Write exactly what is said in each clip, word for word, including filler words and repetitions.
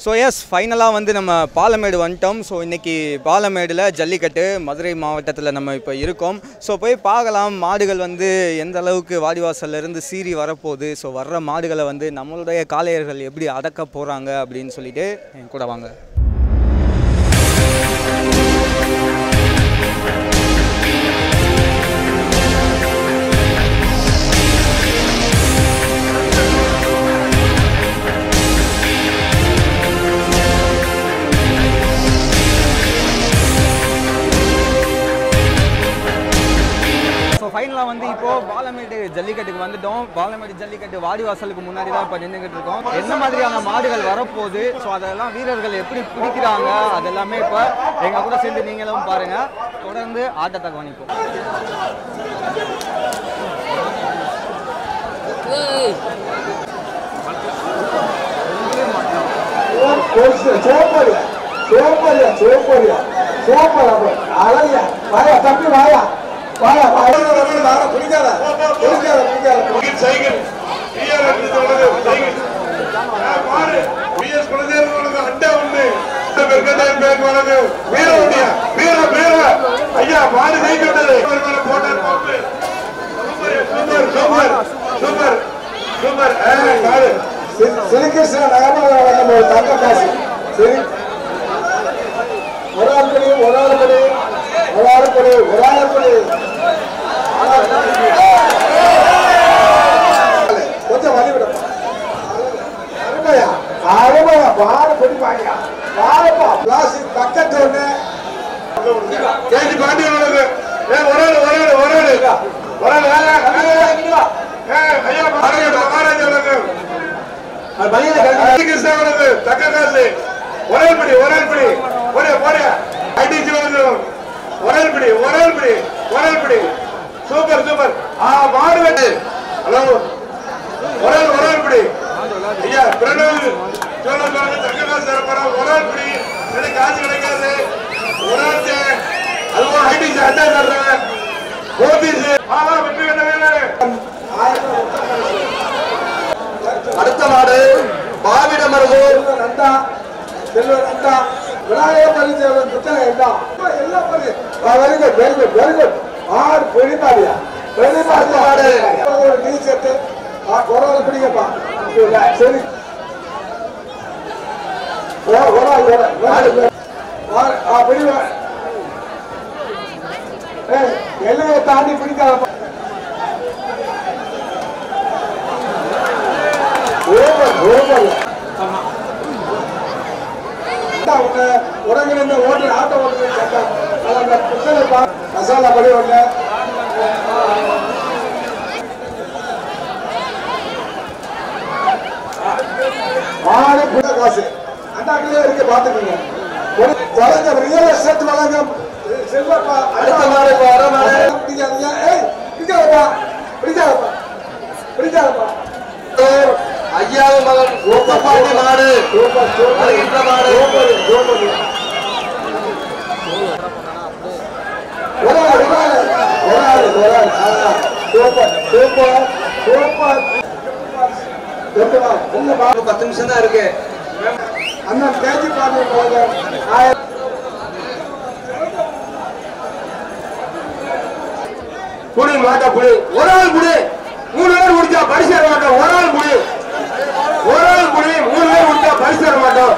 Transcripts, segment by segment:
So S ஃபைனலாக வந்து நம்ம பாலமேடு வந்துட்டோம். ஸோ இன்றைக்கி பாலமேடில் ஜல்லிக்கட்டு மதுரை மாவட்டத்தில் நம்ம இப்போ இருக்கோம். ஸோ போய் பார்க்கலாம் மாடுகள் வந்து எந்த அளவுக்கு வாடிவாசல்லேருந்து சீறி வரப்போகுது. ஸோ வர்ற மாடுகளை வந்து நம்மளுடைய காளையர்கள் எப்படி அடக்க போகிறாங்க அப்படின்னு சொல்லிட்டு என் கூட வாங்க. ஃபைனலாக வந்து இப்போது பாலமேடு ஜல்லிக்கட்டுக்கு வந்துட்டோம். பாலமேடு ஜல்லிக்கட்டு வாடிவாசலுக்கு முன்னாடி தான் இப்போ நின்றுக்கிட்டு இருக்கோம். என்ன மாதிரியான மாடுகள் வரப்போகுது, ஸோ அதெல்லாம் வீரர்கள் எப்படி பிடிக்கிறாங்க அதெல்லாமே இப்போ எங்கள் கூட சேர்ந்து நீங்களும் பாருங்கள். தொடர்ந்து ஆட்டத்தை கவனிப்போம். வாயா வாயா வாயா புடிக்காத புடிக்காத புடிக்காத சைக்கிள் பிஆர் என்று சொல்றது சைக்கிள் பாரு பிஎஸ் குலதேவனோட அண்டை ஒண்ணு பெர்கட்டாய் பேக் வரது வீர ஓடியா வீர வீர ஐயா பாரு ஜெயிக்கிட்டது மேல போட்டார் பாப்பு சூப்பர் சூப்பர் சூப்பர் சூப்பர் ஏ பாரு சிலிகிருஷ்ண நகரமா நம்ம தங்க காசு சரி ஒரு ஆள் படி ஒரு ஆள் படி ஒரு ஆள் படி ஒரு ஆள் படி கொஞ்சம் வழி விட அருமையா அருமையா பாரு கொடி பாடியா பாருப்பா பிளாஸ்டிக் பக்கெட் ஒண்ணு கேஜி பாண்டி உள்ளது ஏ ஒரு ஆள் ஒரு ஆள் ஒரு ஆள் ஒரு ஆள் ஏ ஐயா பாருங்க மகாராஜா உள்ளது அது பையன கட்டி கிருஷ்ணா உள்ளது தக்க காசு ஒரு ஆள் படி ஒரு ஆள் படி போடியா போடியா ஐடிசி உள்ளது ஒரு ஆள் படி ஒரு ஆள் படி ஒரு ஆள் படி சூப்பர் சூப்பர் ஆ மாடு வெட்டு ஹலோ ஒரு ஆள் ஒரு ஆள் படி ஐயா பிரணவ் சோழ சோழ தங்ககா சரப்பரா ஒரு ஆள் படி எனக்கு காசு கிடைக்காது ஒரு ஆள் அதுவும் ஐடிசி அட்டா தர்றாங்க போதீஸ் ஆமா வெற்றி என்ன வேணும் அடுத்த மாடு பாவிட மருகூர் நந்தா செல்வ நந்தா விநாயகர் பரிசேவன் புத்தகம் எல்லாம் எல்லாம் பரி very good very good very good ஆறு பெரிமாடியா பெரிமாடி ஆடு ஒரு டீ ஷர்ட் ஆ கொரோனா பிடிங்கப்பா சரி ஓ ஓரா ஓரா ஆ பிடிவா ஏய் எல்லையை தாண்டி பிடிக்காதப்பா ஓவர் ஓவர் ஒண்ணு உடங்கிலிருந்து ஓட்டு ஆட்டோ ஓட்டு சட்டம் அந்த புத்தகப்பா மசாலா படி ஒண்ணு ஆறு புட காசு அந்த அக்கறையே இருக்கு பாத்துக்கோங்க வழங்க ரியல் எஸ்டேட் வழங்கம் செல்வப்பா அடுத்த மாடு வர மாடு பிடிக்காதீங்க ஏய் பிடிக்காதப்பா பிடிக்காதப்பா பிடிக்காதப்பா ஐயாவது மகன் ஓப்பப்பாண்டி மாடு வருகின்ற மாடு பத்து நிமிஷம் தான் இருக்கு அண்ணன் கேஜி பாண்டி புடி மாட்டா புடி ஒரு ஆள் புடி மூணு பேர் முடிச்சா பரிசு தர மாட்டோம் ஒரு ஆள் புடி ஒரு ஆள் புடி மூணு பேர் முடிச்சா பரிசு தர மாட்டோம்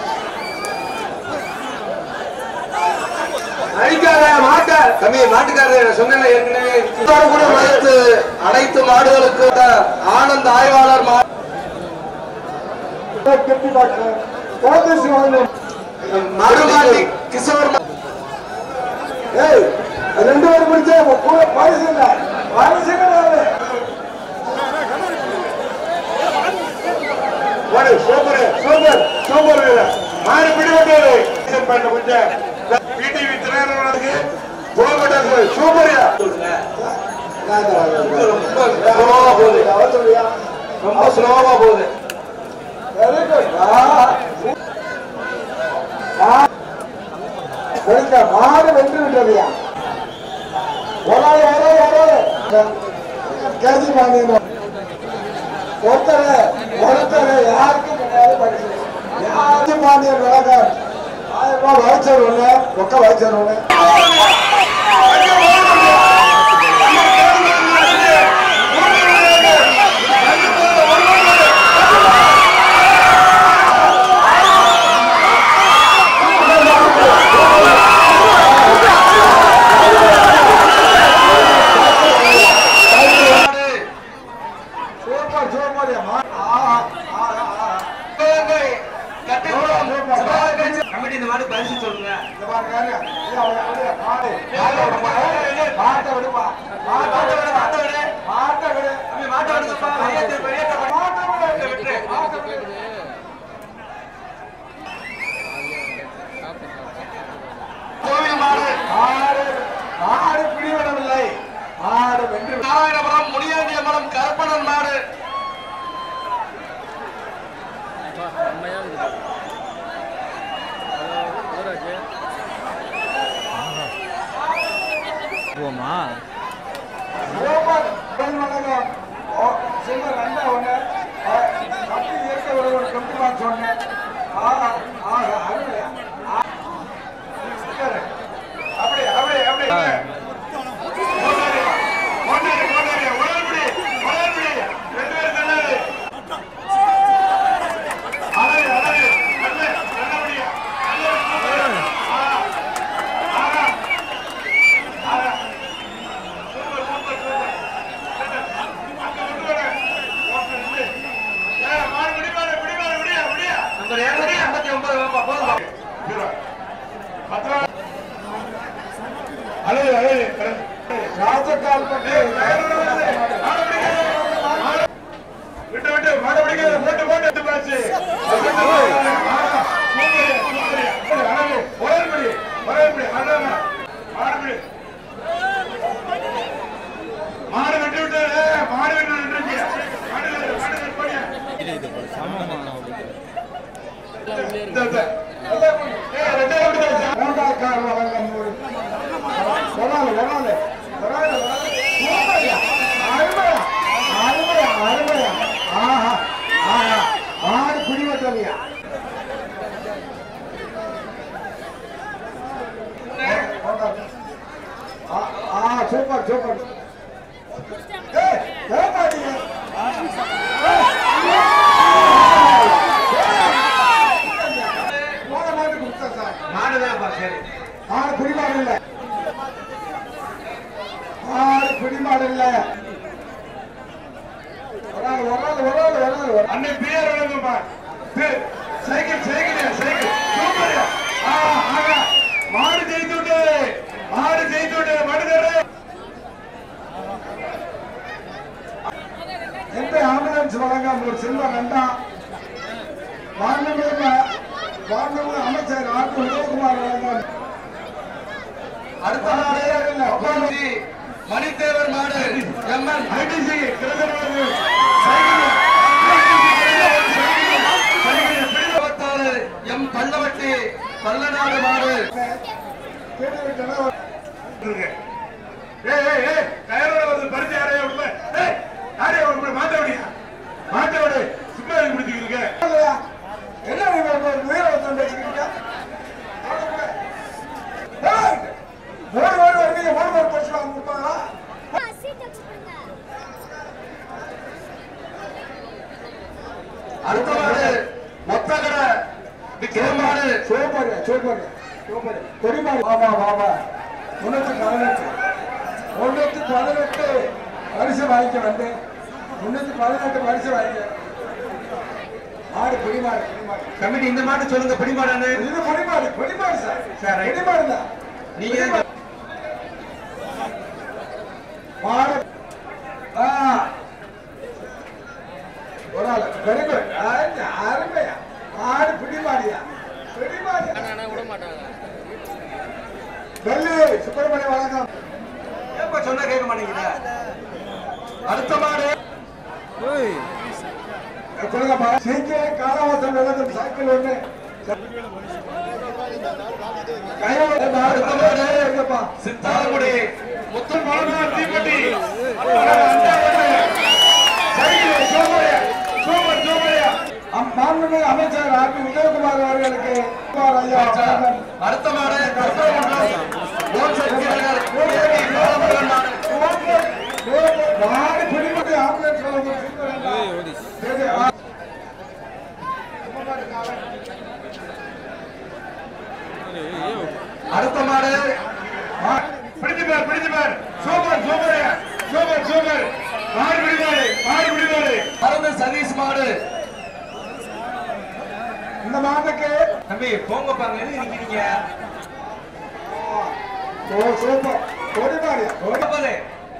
அடிக்காத மாட்ட தம்பி மாட்டுக்காரர் சொன்ன ஏற்கனவே கூட அனைத்து அனைத்து மாடுகளுக்கு ஆனந்த் ஆய்வாளர் மருமாண்டி கிஷோர் ஏய் ரெண்டு பேரும் முடிச்சா கூட பரிசு இல்ல பரிசு கிடையாது ஒரு சூப்பர் சூப்பர் சூப்பர் மாடு பிடி வந்தது பண்ண கொஞ்சம் பிடிவி திரையரங்குக்கு போகட்டது சூப்பர்யா ரொம்ப ஸ்லோவா போகுது ரொம்ப ஸ்லோவா போகுது வெரி குட் மாடு வென்று விட்டதுயா ஒரு கேஜி வாங்கினோம் ஒருத்தர் ஒருத்தர் யாருக்கும் கிடையாது பரிசு பாண்டியன் விளக்கம் ஆயிரம் ரூபாய் வளைச்சல் ஒண்ணு ஒக்க வளைச்சல் ஒண்ணு ஆறு பிடிவிடவில்லை ஆறு வென்று நாராயணபுரம் முனியாண்டிய மலம் கருப்பணன் மாடு சில்வர் ரெண்டா ஒண்ணு பத்து இயற்கை ஒரு ஒரு கம்பெனி சொன்னேன் அப்படி அப்படி அப்படி ராஜகால் பட்டு விட்டு விட்டு மாட பிடிக்க போட்டு போட்டு பாச்சு ஒரேபடி ஒரேபடி மாடு மாடு விட்டு விட்டு மாடு விட்டு விட்டு மூன்றாவது காரணம் வழங்கும் சொன்னாலும் சொன்னாலும் அருமையா அருமையா அருமையா ஆஹா ஆஹா ஆறு குடிவட்டலையா ஆ சூப்பர் சூப்பர் ஆறு குடிமாடு இல்ல ஆறு குடிமாடு இல்ல அன்னை பேர் வழங்கும்பா சைக்கிள் சைக்கிள் சைக்கிள் சூப்பர் மாடு ஜெயித்துட்டு மாடு ஜெயித்துட்டு மனிதர் எந்த ஆம்புலன்ஸ் வழங்காம ஒரு செல்வம் வேண்டாம் வானூர் வானூர் அமைச்சர் ஆர் உதயகுமார் வழங்காம அடுத்த நாளே மணித்தேவர் மாடு எம்என் ஐடிசி எம் பல்லவட்டி பல்லநாடு மாடு பரிசு யாரையா யாரையா மாட்ட விடியா மாட்ட விடு சும்மா முடிச்சுக்கிறீங்க என்ன உயிரை வச்சு பேசிக்கிறீங்க மூணு பேர் வருவீங்க மூணு பேர் பரிசு வாங்க கொடுப்பாங்களா அடுத்த மாடு மொத்த கடை விக்கிரமாடு சூப்பர் சூப்பர் சூப்பர் கொடிமாடு பாபா பாபா முன்னூத்தி பதினெட்டு முன்னூத்தி பதினெட்டு பரிசு வாங்கிக்க வந்து முன்னூத்தி பதினெட்டு பரிசு வாங்கிக்க மாடு பிடிமாடு பிடிமாடு கமிட்டி இந்த மாட்டு சொல்லுங்க பிடிமாடானு இது பிடிமாடு பிடிமாடு சார் சார் பிடிமாடு தான் நீங்க மாடு ஒரு ஆள் வெரி குட் அருமையா மாடு பிடிமாடியா பிடிமாடியா விட மாட்டாங்க டெல்லி சுப்பிரமணிய வணக்கம் எப்ப சொன்னா கேட்க மாட்டீங்க அடுத்த மாடு சொல்லுங்கப்பா சீக்கிரம் காலவாசம் விளக்கும் சைக்கிள் ஒண்ணு சித்தாரங்குடி முத்தல் மலர்நாள் தீப்பெட்டி சூப்பர் சூப்பர் மாண்புமிகு அமைச்சர் ஆர் பி உதயகுமார் அவர்களுக்கு ஐயா அடுத்த மாடு மாடு பிடிபட்டு ஆம்புலன்ஸ் அடுத்த மாடு பிடிச்சு பேர் பிடிச்சு பேர் சூப்பர் சூப்பர் சூப்பர் சூப்பர் மாடு பிடிமாடு மாடு பிடிமாடு மருந்து சதீஷ் மாடு இந்த மாட்டுக்கு தம்பி போங்க பாருங்க எது நிக்கிறீங்க ஓ சூப்பர் கொடிமாடு போகுது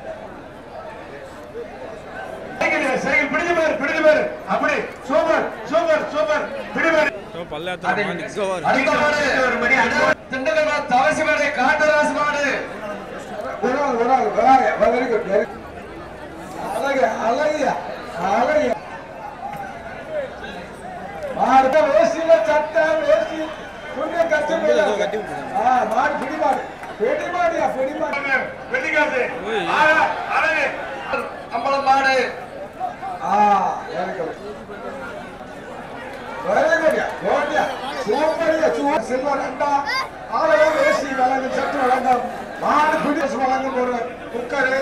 சைக்கிள் சைக்கிள் பிடிச்சு பேர் பிடிச்சு பேர் அப்படி சூப்பர் சூப்பர் சூப்பர் பிடிமாடு அடுத்த மாடு திண்டகல் தவசி மாடு காட்டராசு மாடு ஒரு ஆள் ஒரு ஆள் வெரி குட் வெரி அழகு அழகியா அழகியா மாடு வேசியில சட்டை வேசி துணியை கட்டி ஆ மாடு பிடிமாடு பிடிமாடியா பிடிமாடு வெள்ளிக்காசு அழகு அம்பலம் மாடு ஆ வெரி குட் வெரி குட் கோடியா சூப்பரியா சூப்பர் சில்வர் அண்டா ஆளோ வேசி வழங்கும் சட்டு வழங்கும் மாடு பிடிஸ் வழங்கும் ஒரு குக்கரு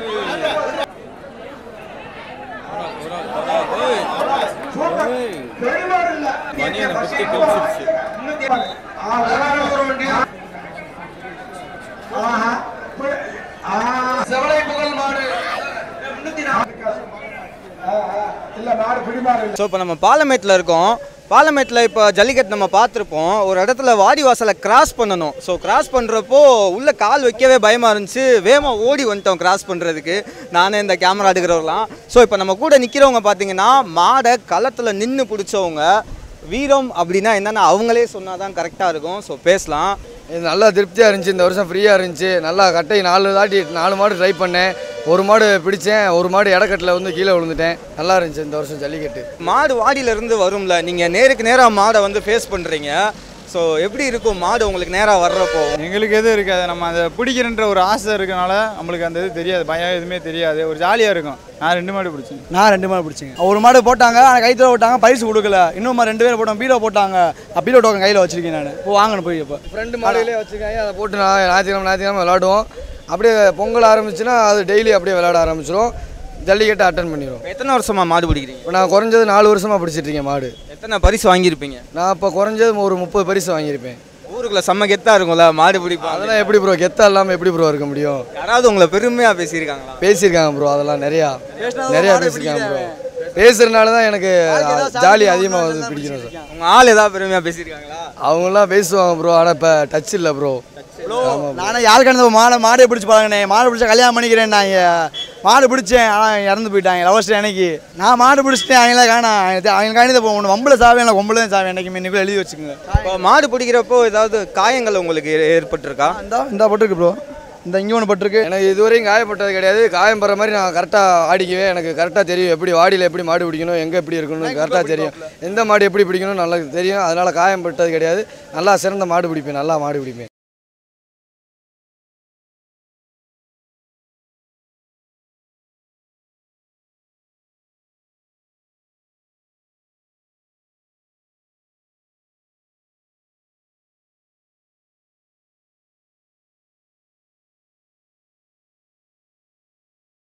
சூப்பர் பெருமாள் இல்ல ஆ ஒரு வண்டி ஆஹா ஆ செவலை புகழ் மாடு இல்ல மாடு பிடிமாடு ஸோ இப்போ நம்ம பாலமேட்டில் இருக்கோம். பாலமேட்டில் இப்போ ஜல்லிக்கட்டு நம்ம பார்த்துருப்போம். ஒரு இடத்துல வாடி வாசலை கிராஸ் பண்ணணும். ஸோ கிராஸ் பண்ணுறப்போ உள்ளே கால் வைக்கவே பயமாக இருந்துச்சு. வேகமாக ஓடி வந்துட்டோம் கிராஸ் பண்ணுறதுக்கு, நானே இந்த கேமரா எடுக்கிறவங்களாம். ஸோ இப்போ நம்ம கூட நிற்கிறவங்க பார்த்தீங்கன்னா மாடை களத்தில் நின்று பிடிச்சவங்க. வீரம் அப்படின்னா என்னென்னா அவங்களே சொன்னால் தான் கரெக்டாக இருக்கும். ஸோ பேசலாம். இது நல்லா திருப்தியாக இருந்துச்சு. இந்த வருஷம் ஃப்ரீயாக இருந்துச்சு. நல்லா கட்டை நாலு தாட்டி நாலு மாடு ட்ரை பண்ணேன். ஒரு மாடு பிடிச்சேன், ஒரு மாடு இடக்கட்டில் வந்து கீழே விழுந்துட்டேன். நல்லா இருந்துச்சு இந்த வருஷம் ஜல்லிக்கட்டு. மாடு வாடியிலேருந்து வரும்ல, நீங்கள் நேருக்கு நேராக மாடை வந்து ஃபேஸ் பண்ணுறீங்க. ஸோ எப்படி இருக்கும் மாடு உங்களுக்கு நேராக வர்றப்போ? எங்களுக்கு எதுவும் இருக்காது. நம்ம அதை பிடிக்கிறன்ற ஒரு ஆசை இருக்கனால நம்மளுக்கு அந்த இது தெரியாது, பயம் எதுவுமே தெரியாது. ஒரு ஜாலியாக இருக்கும். நான் ரெண்டு மாடு பிடிச்சேன். நான் ரெண்டு மாடு பிடிச்சேங்க. ஒரு மாடு போட்டாங்க, ஆனால் கைத்தில் போட்டாங்க, பரிசு கொடுக்கல. இன்னும் மாதிரி ரெண்டு பேரும் போட்டோம், பீரோ போட்டாங்க. பீரோ டோக்கன் கையில் வச்சிருக்கேன் நான். இப்போ வாங்கணும் போய். இப்போ ஃப்ரெண்டு மாடுகளே வச்சுருக்காங்க. அதை போட்டு நான் ஞாயிற்றுக்கிழமை ஞாயிற்றுக்கிழமை விளாடுவோம். அப்படியே பொங்கல் ஆரம்பிச்சுன்னா அது டெய்லி அப்படியே விளையாட ஆரம்பிச்சிடும். ஜல்லிக்கட்டு அட்டன் பண்ணிடுவோம். எத்தனை வருஷமாக மாடு பிடிக்கிறீங்க? இப்போ நான் குறைஞ்சது நாலு வருஷமாக பிடிச்சிட்ருக்கேன் மாடு. எத்தனை பரிசு வாங்கியிருப்பீங்க? நான் இப்போ குறைஞ்சது ஒரு முப்பது பரிசு வாங்கியிருப்பேன். ஊருக்குள்ள செம்ம கெத்தாக இருக்கும்ல மாடு பிடிப்போம். அதெல்லாம் எப்படி ப்ரோ கெத்தா இல்லாமல் எப்படி ப்ரோ இருக்க முடியும்? யாராவது உங்களை பெருமையாக பேசியிருக்காங்களா? பேசியிருக்காங்க ப்ரோ. அதெல்லாம் நிறையா நிறையா பேசியிருக்காங்க ப்ரோ. பேசுறதுனால தான் எனக்கு ஜாலி அதிகமாக வந்து பிடிக்கணும் சார். உங்கள் ஆள் ஏதாவது பெருமையாக பேசியிருக்காங்களா? அவங்களாம் பேசுவாங்க ப்ரோ, ஆனால் இப்போ டச் இல்லை ப்ரோ. நானே யாரு கணக்கு மாடை மாடே பிடிச்சி பழகினே. மாடு பிடிச்சா கல்யாணம் பண்ணிக்கிறேன். நான் மாடு பிடிச்சேன், ஆனால் இறந்து போயிட்டாங்க லவர்ஸ். எனக்கு நான் மாடு பிடிச்சிட்டேன், அவங்கள காணா. அவங்க காணிதான் போகணும். வம்பளை சாவே இல்லை, கொம்பளை தான் சாவே. எனக்கு இன்னைக்குள்ள எழுதி வச்சுக்கோங்க. இப்போ மாடு பிடிக்கிறப்போ ஏதாவது காயங்கள் உங்களுக்கு ஏற்பட்டிருக்கா? இந்த இந்த பட்டிருக்கு ப்ரோ. இந்த இங்கே ஒன்று பட்டிருக்கு. எனக்கு இதுவரையும் காயப்பட்டது கிடையாது. காயம் படுற மாதிரி நான் கரெக்டாக ஆடிக்குவேன். எனக்கு கரெக்டாக தெரியும் எப்படி வாடியில் எப்படி மாடு பிடிக்கணும், எங்கே எப்படி இருக்கணும்னு கரெக்டாக தெரியும். எந்த மாடு எப்படி பிடிக்கணும் நல்லா தெரியும். அதனால் காயம் பட்டது கிடையாது. நல்லா சிறந்த மாடு பிடிப்பேன். நல்லா மாடு பிடிப்பேன்.